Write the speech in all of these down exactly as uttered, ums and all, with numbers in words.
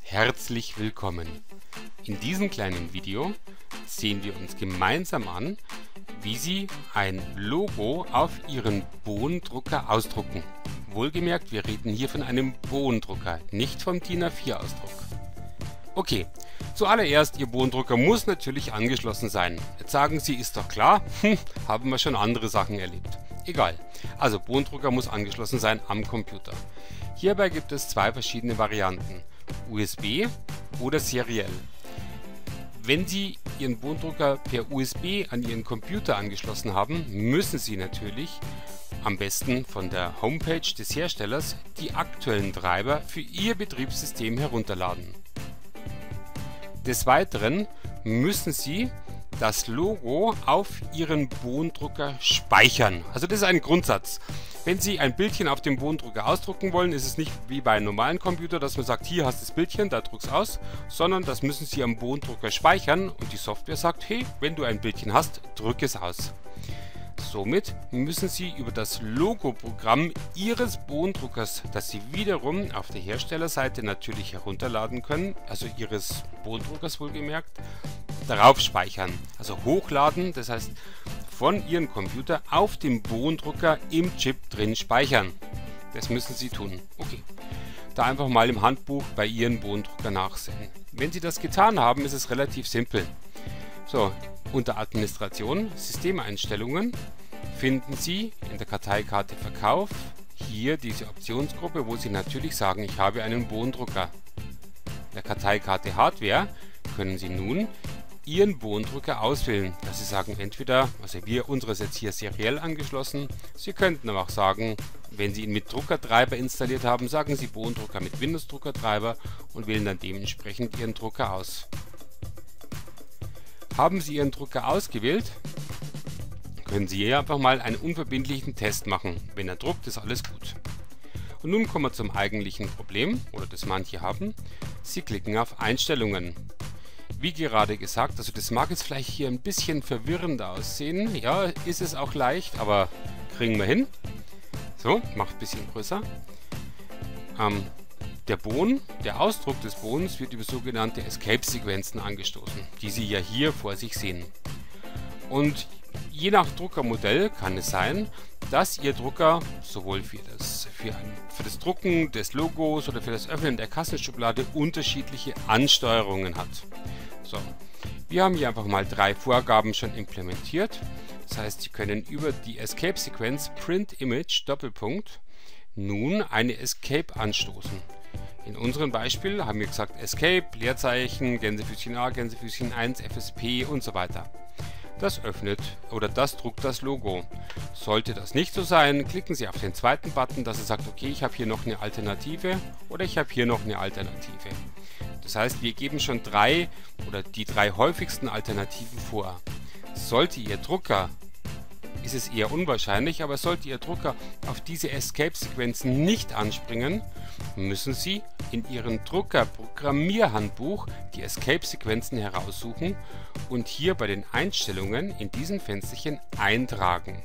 Herzlich willkommen! In diesem kleinen Video sehen wir uns gemeinsam an, wie Sie ein Logo auf Ihren Bohndrucker ausdrucken. Wohlgemerkt, wir reden hier von einem Bohndrucker, nicht vom DIN A vier Ausdruck. Okay, zuallererst, Ihr Bohndrucker muss natürlich angeschlossen sein. Jetzt sagen Sie, ist doch klar, hm, haben wir schon andere Sachen erlebt. Egal, also Bohndrucker muss angeschlossen sein am Computer. Hierbei gibt es zwei verschiedene Varianten, U S B oder seriell. Wenn Sie Ihren Bohndrucker per U S B an Ihren Computer angeschlossen haben, müssen Sie natürlich am besten von der Homepage des Herstellers die aktuellen Treiber für Ihr Betriebssystem herunterladen. Des Weiteren müssen Sie das Logo auf Ihren Bohndrucker speichern. Also das ist ein Grundsatz. Wenn Sie ein Bildchen auf dem Bohndrucker ausdrucken wollen, ist es nicht wie bei einem normalen Computer, dass man sagt, hier hast du das Bildchen, da druck's aus, sondern das müssen Sie am Bohndrucker speichern und die Software sagt, hey, wenn du ein Bildchen hast, drück es aus. Somit müssen Sie über das Logo-Programm Ihres Bohndruckers, das Sie wiederum auf der Herstellerseite natürlich herunterladen können, also Ihres Bohndruckers wohlgemerkt, darauf speichern. Also hochladen, das heißt von Ihrem Computer auf dem Bohndrucker im Chip drin speichern. Das müssen Sie tun. Okay. Da einfach mal im Handbuch bei Ihrem Bohndrucker nachsehen. Wenn Sie das getan haben, ist es relativ simpel. So, unter Administration, Systemeinstellungen finden Sie in der Karteikarte Verkauf hier diese Optionsgruppe, wo Sie natürlich sagen, ich habe einen Bohndrucker. In der Karteikarte Hardware können Sie nun Ihren Bohndrucker auswählen, dass Sie sagen, entweder, also wir unseres jetzt hier seriell angeschlossen, Sie könnten aber auch sagen, wenn Sie ihn mit Druckertreiber installiert haben, sagen Sie Bohndrucker mit Windows-Druckertreiber und wählen dann dementsprechend Ihren Drucker aus. Haben Sie Ihren Drucker ausgewählt, können Sie hier einfach mal einen unverbindlichen Test machen. Wenn er druckt, ist alles gut. Und nun kommen wir zum eigentlichen Problem, oder das manche haben. Sie klicken auf Einstellungen. Wie gerade gesagt, also das mag jetzt vielleicht hier ein bisschen verwirrend aussehen. Ja, ist es auch leicht, aber kriegen wir hin. So, macht ein bisschen größer. Ähm, der Bohnen, der Ausdruck des Bohnens wird über sogenannte Escape-Sequenzen angestoßen, die Sie ja hier vor sich sehen. Und je nach Druckermodell kann es sein, dass Ihr Drucker sowohl für das, für, ein, für das Drucken des Logos oder für das Öffnen der Kassenschublade unterschiedliche Ansteuerungen hat. So, wir haben hier einfach mal drei Vorgaben schon implementiert. Das heißt, Sie können über die Escape-Sequenz Print Image Doppelpunkt nun eine Escape anstoßen. In unserem Beispiel haben wir gesagt Escape, Leerzeichen, Gänsefüßchen A, Gänsefüßchen eins, F S P und so weiter. Das öffnet oder das druckt das Logo. Sollte das nicht so sein, klicken Sie auf den zweiten Button, dass er sagt, okay, ich habe hier noch eine Alternative oder ich habe hier noch eine Alternative. Das heißt, wir geben schon drei oder die drei häufigsten Alternativen vor. Sollte Ihr Drucker, ist es eher unwahrscheinlich, aber sollte Ihr Drucker auf diese Escape-Sequenzen nicht anspringen, müssen Sie in Ihrem Drucker-Programmierhandbuch die Escape-Sequenzen heraussuchen und hier bei den Einstellungen in diesem Fensterchen eintragen.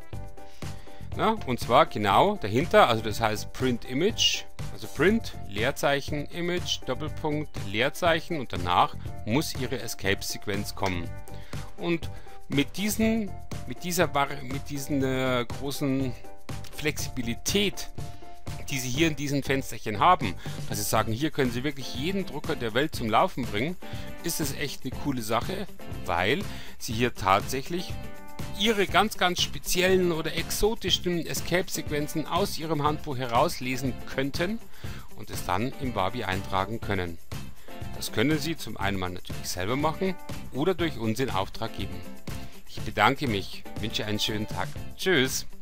Na, und zwar genau dahinter, also das heißt Print Image, also Print, Leerzeichen, Image, Doppelpunkt, Leerzeichen und danach muss Ihre Escape-Sequenz kommen. Und mit diesen, mit dieser, mit diesen äh, großen Flexibilität, die Sie hier in diesen Fensterchen haben, dass Sie sagen, hier können Sie wirklich jeden Drucker der Welt zum Laufen bringen, ist es echt eine coole Sache, weil Sie hier tatsächlich Ihre ganz, ganz speziellen oder exotischen Escape-Sequenzen aus Ihrem Handbuch herauslesen könnten und es dann im Wabi eintragen können. Das können Sie zum einen mal natürlich selber machen oder durch uns in Auftrag geben. Ich bedanke mich, wünsche einen schönen Tag. Tschüss!